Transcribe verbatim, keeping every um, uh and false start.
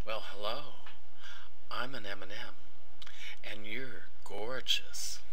Well, hello. I'm an M and M, and you're gorgeous.